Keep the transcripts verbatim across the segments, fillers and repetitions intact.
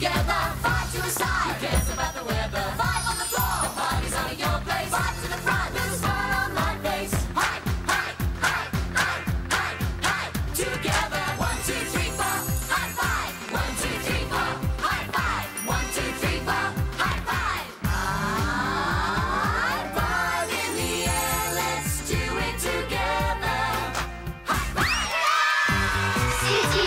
together. Five to the side. Who cares about the weather? Five on the floor. The party's on at your place. Five to the front. With a smile on my face. Hi, hi, hi, hi, hi, hi. Together. One, two, three, four. High five. One, two, three, four. High five. One, two, three, four. High five. High five in the air. Let's do it together. High five. City.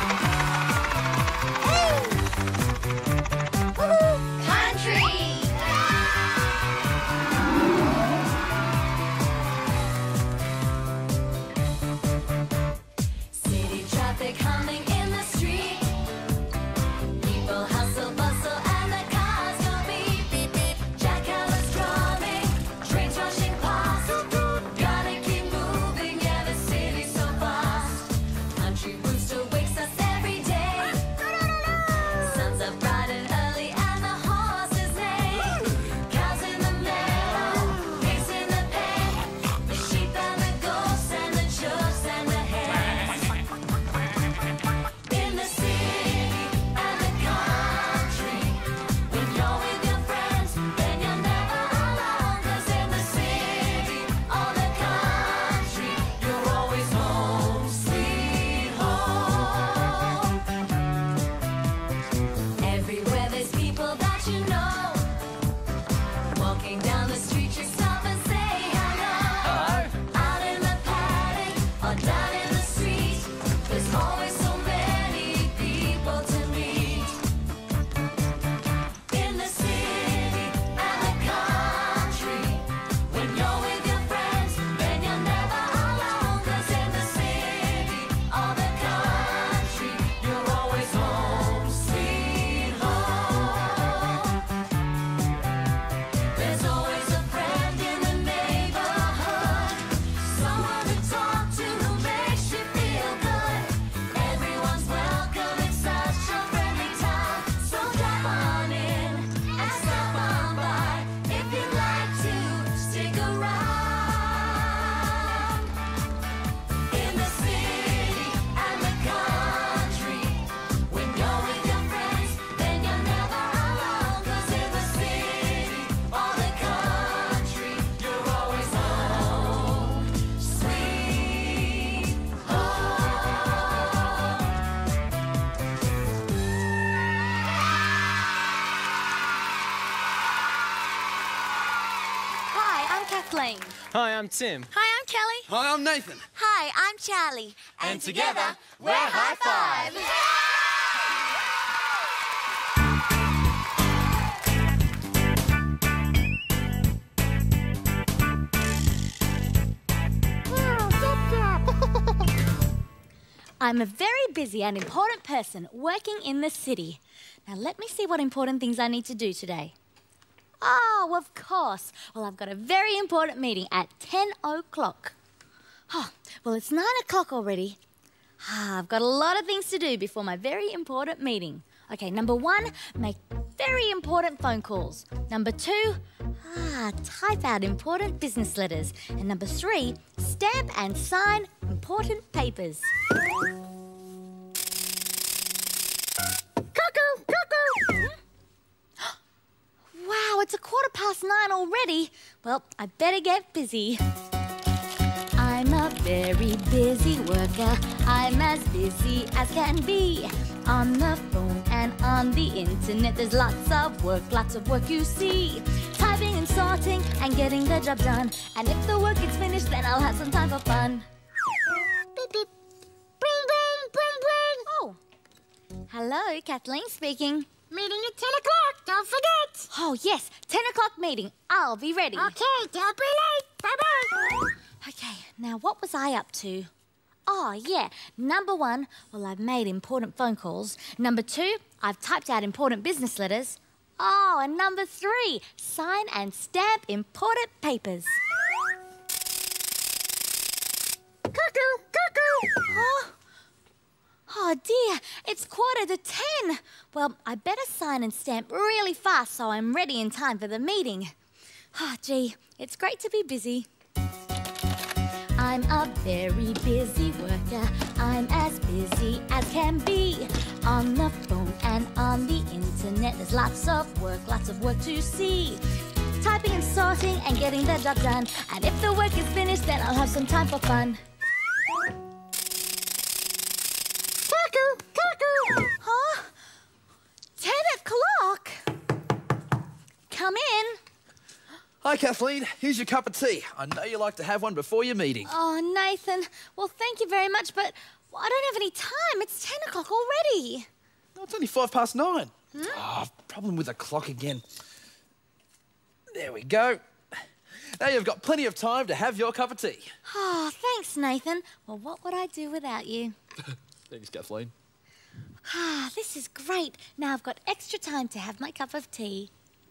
Country. City traffic humming in the street. People hustle, bustle, and the cars go beep, beep, beep. Jackhammers drumming, trains rushing past. Gotta keep moving, yeah, the city's so fast. Country rooster wakes us every day. Sun's up bright and early, and the horses neigh. Cows in the meadow, pigs in the pen. The sheep and the goats and the chooks and the hens. In the city and the country, when you're with your friends, then you're never alone. 'Cause in the city or the country, you're always home, sweet home. Everywhere there's people that you know. Walking down the street, you stop and say hello. Out in the paddock or down in the street, there's always so many people to meet. In the city and the country, when you're with your friends, then you're never alone. 'Cause in the city or the country, you're always home, sweet home. There's always a friend in the neighborhood, someone to talk to who makes you feel good. Everyone's welcome, it's such a friendly town. So drop on in and stop on by if you'd like to stick around. In the city and the country, when you're with your friends, then you're never alone. 'Cause in the city or the country, you're always home, sweet home. Hi, I'm Kathleen. Hi, I'm Tim. Hi, I'm Kellie. Hi, I'm Nathan. Hi, I'm Charli. And together, we're High Five. I'm a very busy and important person working in the city. Now let me see what important things I need to do today. Oh, of course. Well, I've got a very important meeting at ten o'clock. Oh, well, it's nine o'clock already. Ah, I've got a lot of things to do before my very important meeting. Okay, number one, make very important phone calls. Number two, ah, type out important business letters. And number three, stamp and sign important papers. Cuckoo, cuckoo! Wow, it's a quarter past nine already. Well, I better get busy. I'm a very busy worker. I'm as busy as can be. On the phone and on the internet, there's lots of work, lots of work you see. Typing and sorting and getting the job done. And if the work gets finished, then I'll have some time for fun. Beep, beep. Bring, bring, bring, bring. Oh. Hello, Kathleen speaking. Meeting at ten o'clock, don't forget. Oh, yes, ten o'clock meeting. I'll be ready. Okay, don't be late. Bye-bye. Okay, now what was I up to? Oh, yeah. Number one, well, I've made important phone calls. Number two, I've typed out important business letters. Oh, and number three, sign and stamp important papers. Cuckoo, cuckoo. Oh. Oh, dear, it's quarter to ten. Well, I better sign and stamp really fast so I'm ready in time for the meeting. Ah, oh, gee, it's great to be busy. I I'm a very busy worker. I'm as busy as can be. On the phone and on the internet, there's lots of work, lots of work to see. Typing and sorting and getting the job done. And if the work is finished, then I'll have some time for fun. Cuckoo, cuckoo. Huh? Ten o'clock? Come in. Hi, Kathleen. Here's your cup of tea. I know you like to have one before your meeting. Oh, Nathan. Well, thank you very much, but I don't have any time. It's ten o'clock already. No, it's only five past nine. Hmm? Oh, problem with the clock again. There we go. Now you've got plenty of time to have your cup of tea. Oh, thanks, Nathan. Well, what would I do without you? Thanks, Kathleen. Ah, this is great. Now I've got extra time to have my cup of tea.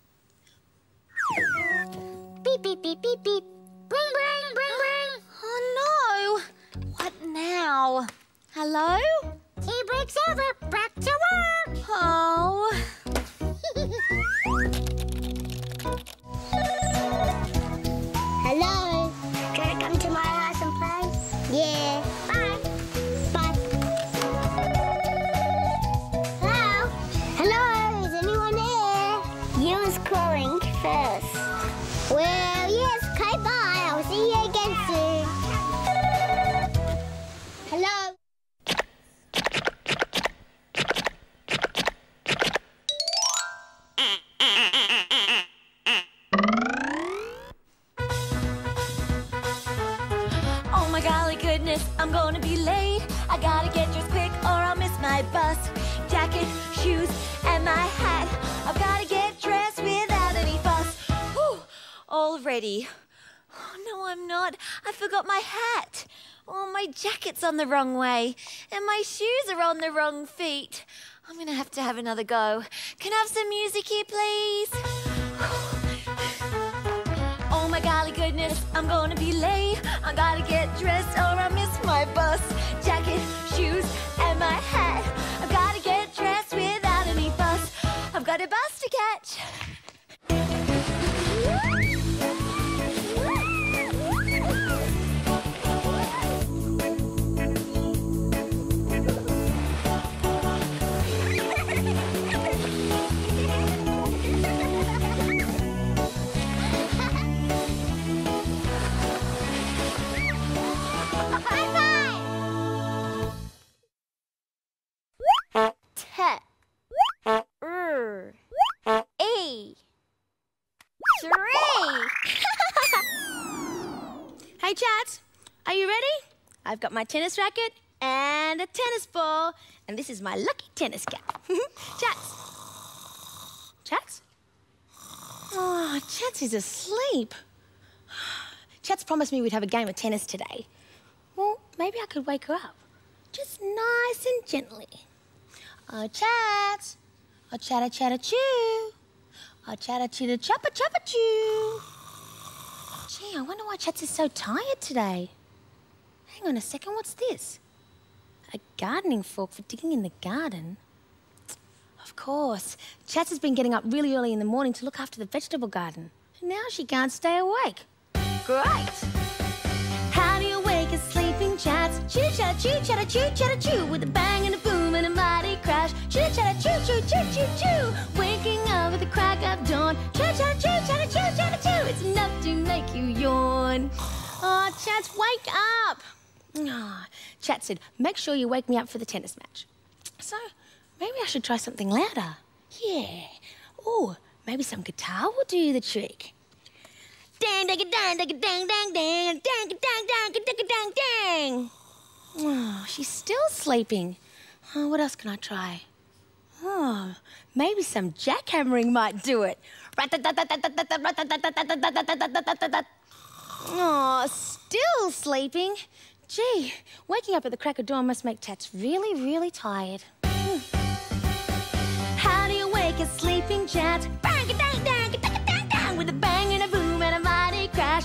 Beep, beep, beep, beep, beep. Bring, bring, bring, bring. Oh, no. What now? Hello? Tea break's over. Back to work. Oh. Hello. Can I come to my house and play? Yeah. Bye. Bye. Hello. Hello. Is anyone there? You was calling first. Well, yes. Okay, bye. I'll see you again soon. Hello. Oh my golly goodness, I'm gonna be late. I gotta get dressed quick or I'll miss my bus. Jacket, shoes, and my hat. I've gotta get dressed without any fuss. Whew, all ready. Oh, no, I'm not. I forgot my hat. Oh, my jacket's on the wrong way. And my shoes are on the wrong feet. I'm gonna have to have another go. Can I have some music here, please? Oh my golly goodness, I'm gonna be late. I gotta get dressed or I'll miss my bus. Jacket, shoes, and my hat. I've gotta get dressed without any fuss. I've got a bus to catch. Hey, Chats, are you ready? I've got my tennis racket and a tennis ball, and this is my lucky tennis cap. Chats. Chats? Oh, Chats is asleep. Chats promised me we'd have a game of tennis today. Well, maybe I could wake her up. Just nice and gently. Oh, Chats. Oh, chatter, chatter, choo. Oh, chatter, chitter, chopper, chopper, choo. Gee, I wonder why Chats is so tired today. Hang on a second, what's this? A gardening fork for digging in the garden? Of course. Chats has been getting up really early in the morning to look after the vegetable garden. And now she can't stay awake. Great! How do you wake a sleeping Chats? Choo chatter choo chatter choo chatter choo, with a bang and a boom and a mighty crash. Choo chatter choo choo choo choo choo, waking up with the crack of dawn. Choo chatter choo chatter choo chatter choo, it's enough to make you yawn. Oh, Chats, wake up! Oh, Chat said, make sure you wake me up for the tennis match. So, maybe I should try something louder. Yeah. Oh, maybe some guitar will do the trick. Dang, dang, dang, dang, dang, dang, dang, dang, dang, dang, dang, dang, dang. Oh, she's still sleeping. Oh, what else can I try? Oh, maybe some jackhammering might do it. Oh, still sleeping. Gee, waking up at the crack of dawn must make Chats really, really tired. Hmm. How do you wake a sleeping Chat? Bang, dang, dang, dang, dang, dang, with a bang and a boom and a mighty crash.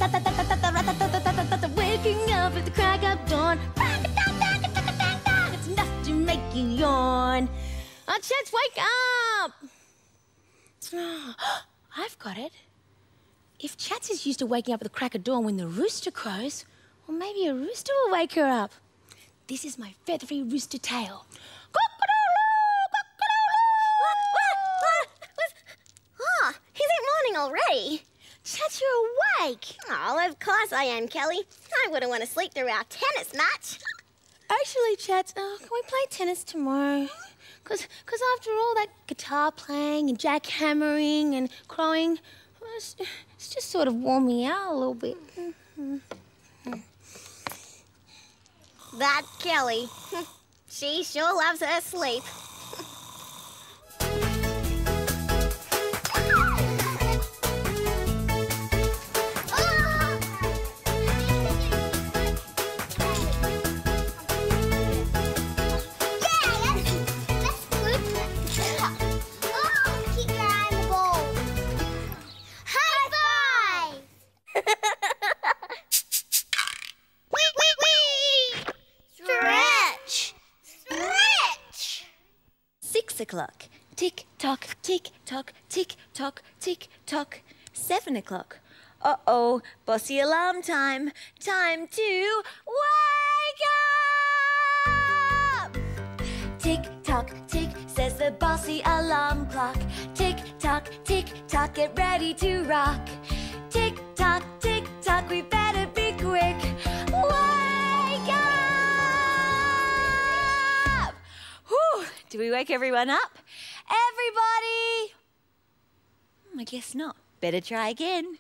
Waking up at the crack of dawn. Bang, dang, dang, dang, dang, dang, it's enough to make you yawn. Oh, Chats, wake up! Oh, I've got it. If Chats is used to waking up at the crack of dawn when the rooster crows, Or maybe a rooster will wake her up. This is my feathery rooster tail. Oh, is it morning already? Chat, you're awake. Oh, of course I am, Kelly. I wouldn't want to sleep through our tennis match. Actually, Chat, uh, can we play tennis tomorrow? Because cause after all that guitar playing and jackhammering and crowing, it's, it's just sort of worn me out a little bit. That Kelly. She sure loves her sleep. O'clock. Tick tock, tick tock, tick tock, tick tock. Seven o'clock. Uh oh, bossy alarm time. Time to wake up! Tick tock, tick, says the bossy alarm clock. Tick tock, tick tock, get ready to rock. Tick tock, tick tock, we better be quick. Wake up! Whew, do we wake everyone up? Everybody! I guess not. Better try again.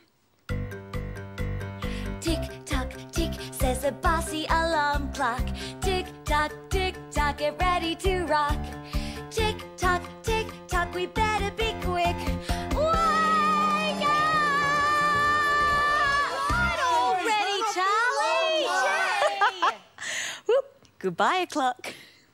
Tick tock, tick, says the bossy alarm clock. Tick tock, tick tock, get ready to rock. Tick tock, tick tock, we better be quick. Wake up! Right already, Charlie! Whoop, goodbye, clock.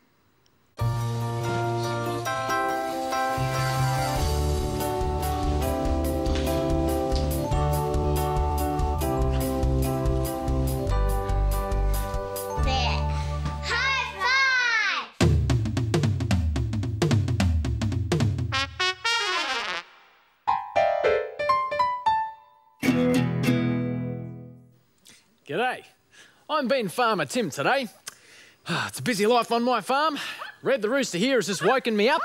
G'day, I'm being Farmer Tim today. It's a busy life on my farm. Red the rooster here has just woken me up.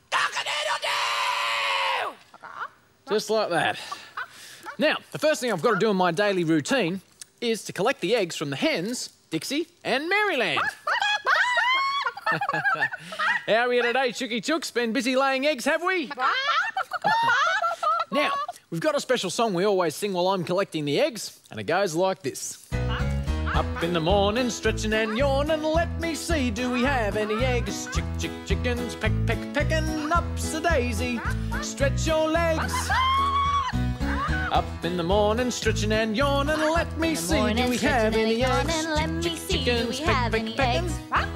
Just like that. Now, the first thing I've got to do in my daily routine is to collect the eggs from the hens, Dixie and Maryland. How are we today, Chooky Chooks? Been busy laying eggs, have we? Now, we've got a special song we always sing while I'm collecting the eggs, and it goes like this. Up in the morning, stretching and yawning, let me see, do we have any eggs? Chick, chick, chickens, peck, peck, pecking, up's a daisy, stretch your legs. Up in the morning, stretching and yawning, let me see, do we have any eggs? Let me see, do we have any eggs?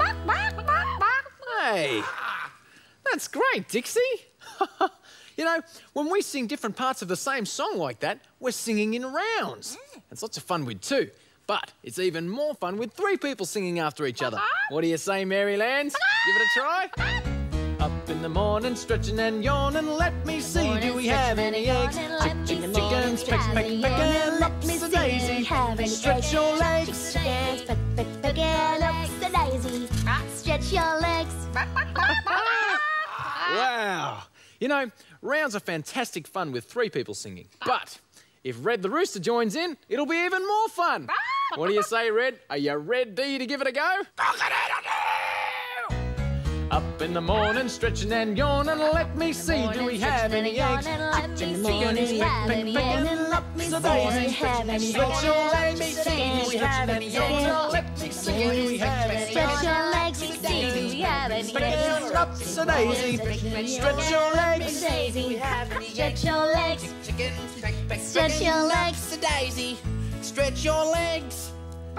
Hey, that's great, Dixie. You know, when we sing different parts of the same song like that, we're singing in rounds. It's lots of fun with two, but it's even more fun with three people singing after each other. What do you say, Maryland? Give it a try. Up in the morning, stretching and yawning, let me see, do we have any eggs? Chick, chick, chickens, peck, peck, pecking, up's a daisy, stretch your legs. Chickens, peck, peck, pecking, up's a daisy, stretch your legs. Wow. You know, rounds are fantastic fun with three people singing. But if Red the rooster joins in, it'll be even more fun. What do you say, Red? Are you ready to give it a go? Up in the morning, stretching and yawning, let me see, do we have any eggs? Chickens, chickens, peck, peck, pecking, up's a daisy, stretch your legs. Do we have any eggs? Let me see, do we have any eggs? Stretch your legs, do we have any eggs? Up's a daisy, stretch your legs. Stretch your legs. Stretch your legs. The daisy, stretch your legs.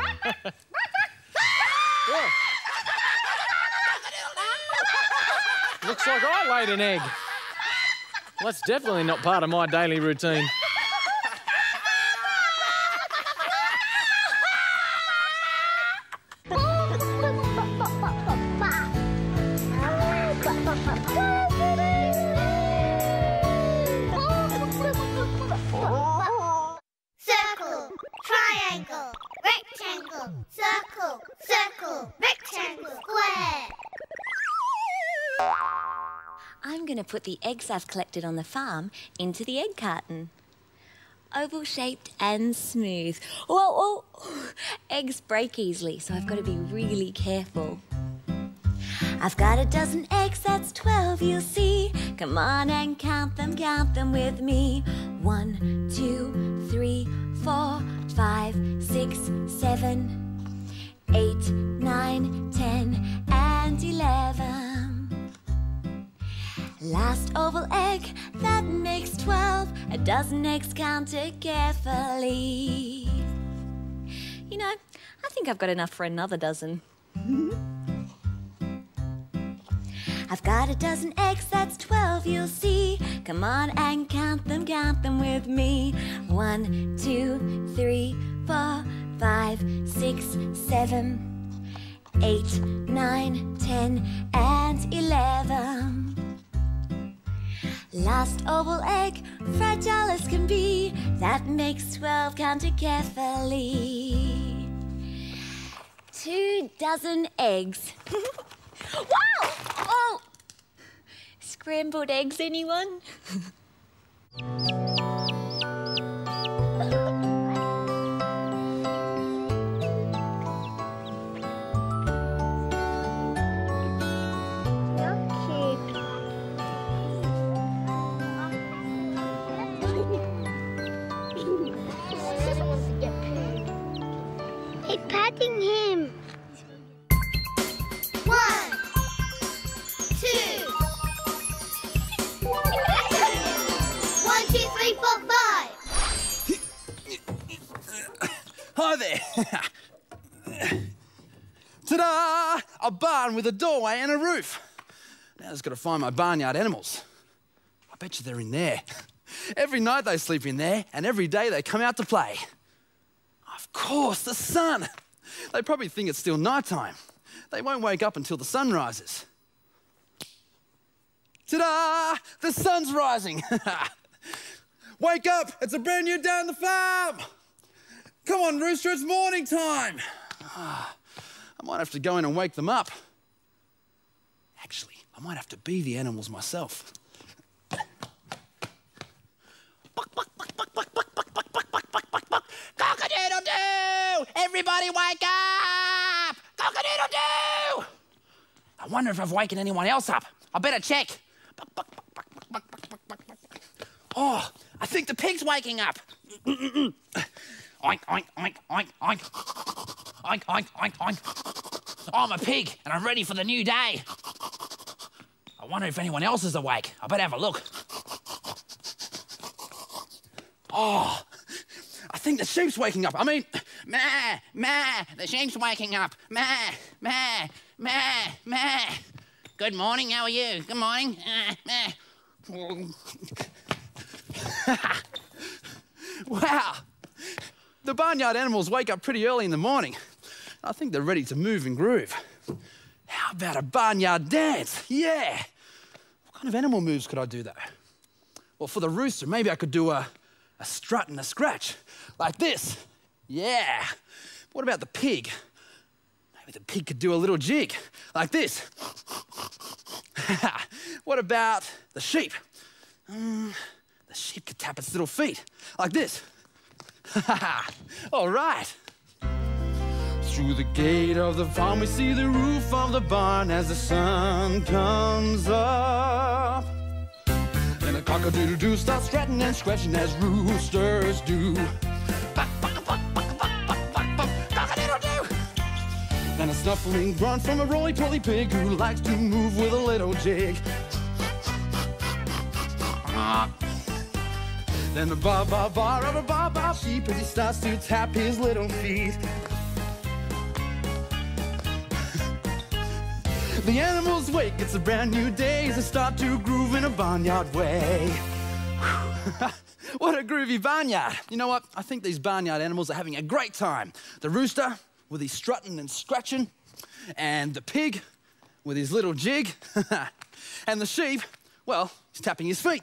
Yeah. Looks like I laid an egg. Well, that's definitely not part of my daily routine. Circle, triangle, rectangle, I'm going to put the eggs I've collected on the farm into the egg carton. Oval-shaped and smooth. Whoa, whoa! Eggs break easily, so I've got to be really careful. I've got a dozen eggs, that's twelve, you'll see. Come on and count them, count them with me. One, two, three, four, five, six, seven, eight, nine, ten, and eleven. Last oval egg, that makes twelve. A dozen eggs counted carefully. You know, I think I've got enough for another dozen. I've got a dozen eggs, that's twelve, you'll see. Come on and count them, count them with me. One, two, three, four, five, six, seven, eight, nine, ten, and eleven. Last oval egg, fragile as can be. That makes twelve, counted carefully. Two dozen eggs. Wow! Oh! Scrambled eggs, anyone? He's patting him. One, two. One, two, three, four, five. Hi there. Ta-da! A barn with a doorway and a roof. Now I just got to find my barnyard animals. I bet you they're in there. Every night they sleep in there, and every day they come out to play. Of course, the sun. They probably think it's still nighttime. They won't wake up until the sun rises. Ta-da! The sun's rising. Wake up! It's a brand new day on the farm. Come on, rooster, it's morning time. I might have to go in and wake them up. Actually, I might have to be the animals myself. Cock-a-doodle-doo! Everybody wake up! Cock-a-doodle-doo! I wonder if I've waken anyone else up. I better check. Oh, I think the pig's waking up. Oink, oink, oink, oink, oink. Oink, oink, oink, oink. Oh, I'm a pig, and I'm ready for the new day. I wonder if anyone else is awake. I better have a look. Oh, I think the sheep's waking up. I mean, meh, meh, the sheep's waking up. Meh, meh, meh, meh. Good morning, how are you? Good morning. Uh, meh. Wow, the barnyard animals wake up pretty early in the morning. I think they're ready to move and groove. How about a barnyard dance? Yeah. What kind of animal moves could I do though? Well, for the rooster, maybe I could do a, a strut and a scratch, like this. Yeah. What about the pig? Maybe the pig could do a little jig, like this. What about the sheep? Um, the sheep could tap its little feet, like this. All right. Through the gate of the farm, we see the roof of the barn as the sun comes up. And a cock-a-doodle-doo starts strutting and scratching as roosters do. Cock-a-doodle-doo! Then a snuffling grunt from a roly-poly pig who likes to move with a little jig. Then the ba-ba-ba of a ba-ba sheep as he starts to tap his little feet. The animals wake, it's a brand new day as they start to groove in a barnyard way. What a groovy barnyard. You know what? I think these barnyard animals are having a great time. The rooster with his strutting and scratching, and the pig with his little jig, and the sheep, well, he's tapping his feet.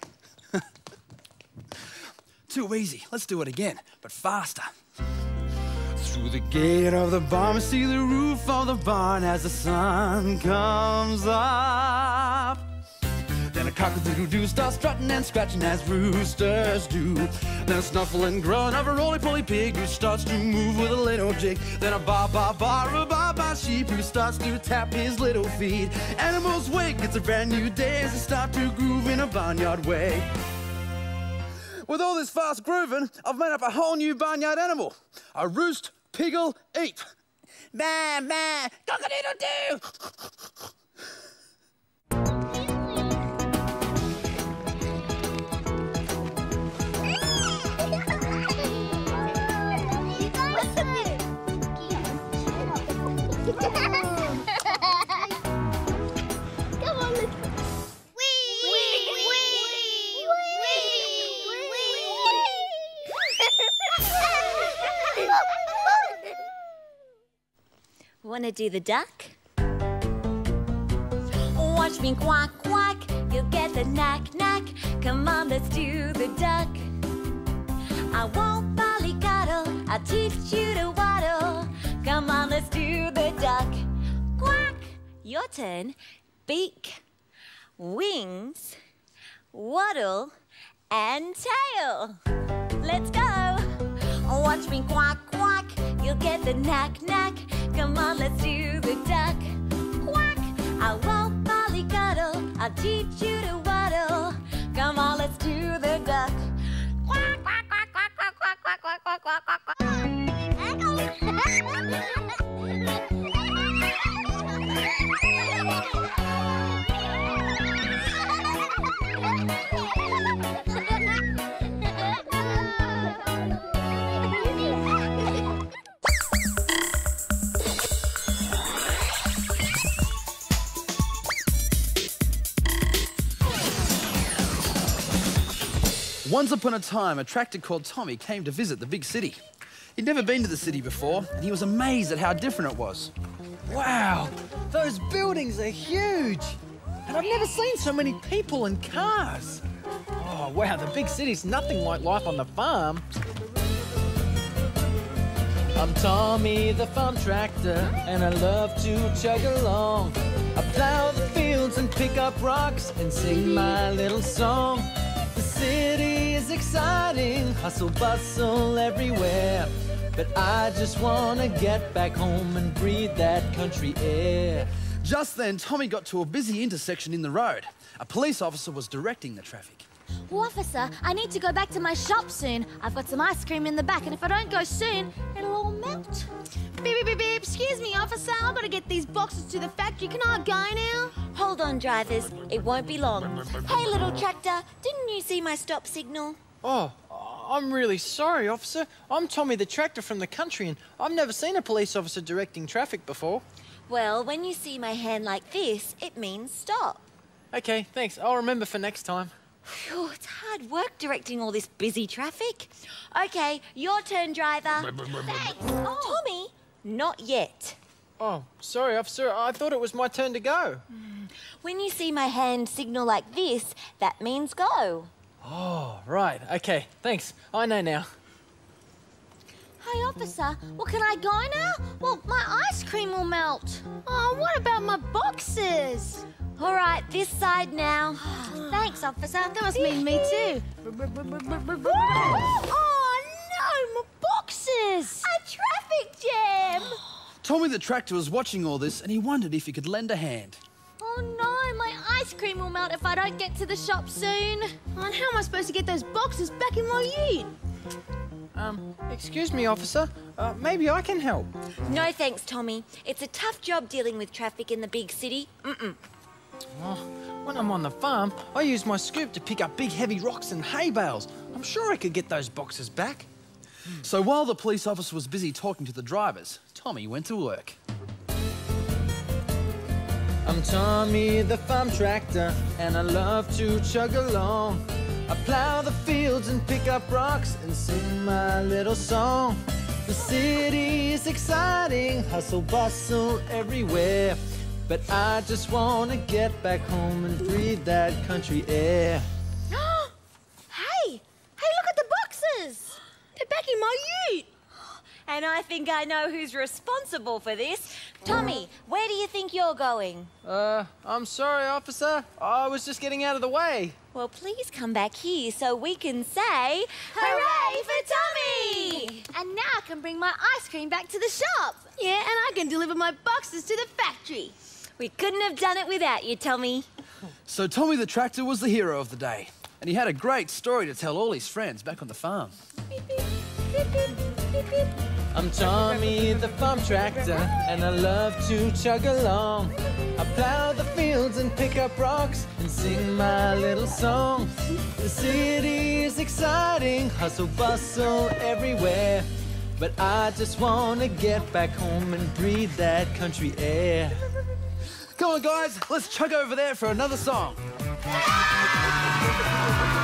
Too easy. Let's do it again, but faster. Through the gate of the barn, we see the roof of the barn as the sun comes up. Cock-a-doodle-doo starts strutting and scratching as roosters do. Then a snuffle and grunt of a roly-poly pig who starts to move with a little jig. Then a ba-ba-ba-ra-ba-ba sheep who starts to tap his little feet. Animals wake, it's a brand new day as they start to groove in a barnyard way. With all this fast grooving, I've made up a whole new barnyard animal. A roost piggle ape. Bah, bah, cock-a-doodle-doo! Come on, let's... Wee! Wee! Wee! Want to do the duck? Watch me quack, quack, you'll get the knack, knack. Come on, let's do the duck. I won't mollycoddle, I'll teach you to waddle. Come on, let's do the duck. Quack! Your turn. Beak, wings, waddle, and tail. Let's go. Watch me quack, quack, you'll get the knack, knack. Come on, let's do the duck. Quack! I won't mollycoddle, I'll teach you to waddle. Come on, let's do the duck. Quack, quack, quack, quack, quack, quack, quack, quack, quack, quack, quack. Once upon a time, a tractor called Tommy came to visit the big city. He'd never been to the city before, and he was amazed at how different it was. Wow, those buildings are huge. And I've never seen so many people and cars. Oh, wow, the big city's nothing like life on the farm. I'm Tommy the farm tractor, and I love to chug along. I plow the fields and pick up rocks and sing my little song. The city is exciting, hustle bustle everywhere. But I just wanna get back home and breathe that country air. Just then, Tommy got to a busy intersection in the road. A police officer was directing the traffic. Well, officer, I need to go back to my shop soon. I've got some ice cream in the back, and if I don't go soon, it'll all melt. Beep, beep, beep, beep. Excuse me, officer. I've got to get these boxes to the factory. Can I go now? Hold on, drivers. It won't be long. Hey, little tractor, didn't you see my stop signal? Oh, I'm really sorry, officer. I'm Tommy the tractor from the country, and I've never seen a police officer directing traffic before. Well, when you see my hand like this, it means stop. Okay, thanks. I'll remember for next time. Phew, it's hard work directing all this busy traffic. Okay, your turn, driver. Thanks. Oh. Tommy, not yet. Oh, sorry, officer. I thought it was my turn to go. When you see my hand signal like this, that means go. Oh, right. Okay, thanks. I know now. Hey, officer, well, can I go now? Well, my ice cream will melt. Oh, what about my boxes? All right, this side now. Thanks, officer. That must mean me too. Oh, no, my boxes! A traffic jam! Tommy the tractor was watching all this, and he wondered if he could lend a hand. Oh, no, my ice cream will melt if I don't get to the shop soon. Oh, and how am I supposed to get those boxes back in my ute? Um, excuse me, officer. Uh, maybe I can help. No thanks, Tommy. It's a tough job dealing with traffic in the big city. Mm-mm. Oh, when I'm on the farm, I use my scoop to pick up big heavy rocks and hay bales. I'm sure I could get those boxes back. So while the police officer was busy talking to the drivers, Tommy went to work. I'm Tommy the farm tractor, and I love to chug along. I plow the fields and pick up rocks and sing my little song. The city is exciting, hustle bustle everywhere. But I just want to get back home and breathe that country air. Hey! Hey, look at the boxes! They're back in my ute! And I think I know who's responsible for this, Tommy, where do you think you're going? Uh, I'm sorry, officer. I was just getting out of the way. Well, please come back here so we can say, hooray for Tommy! And now I can bring my ice cream back to the shop. Yeah, and I can deliver my boxes to the factory. We couldn't have done it without you, Tommy. So Tommy the tractor was the hero of the day, and he had a great story to tell all his friends back on the farm. Beep, beep, beep, beep, beep, beep. I'm Tommy the farm tractor, and I love to chug along. I plow the fields and pick up rocks and sing my little song. The city is exciting, hustle bustle everywhere, but I just want to get back home and breathe that country air. Come on, guys, let's chug over there for another song. Hooray